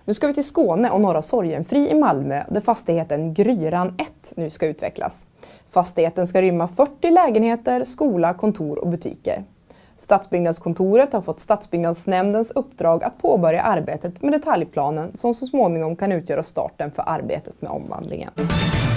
Nu ska vi till Skåne och Norra Sorgenfri i Malmö där fastigheten Gryran 1 nu ska utvecklas. Fastigheten ska rymma 40 lägenheter, skola, kontor och butiker. Stadsbyggnadskontoret har fått Stadsbyggnadsnämndens uppdrag att påbörja arbetet med detaljplanen som så småningom kan utgöra starten för arbetet med omvandlingen.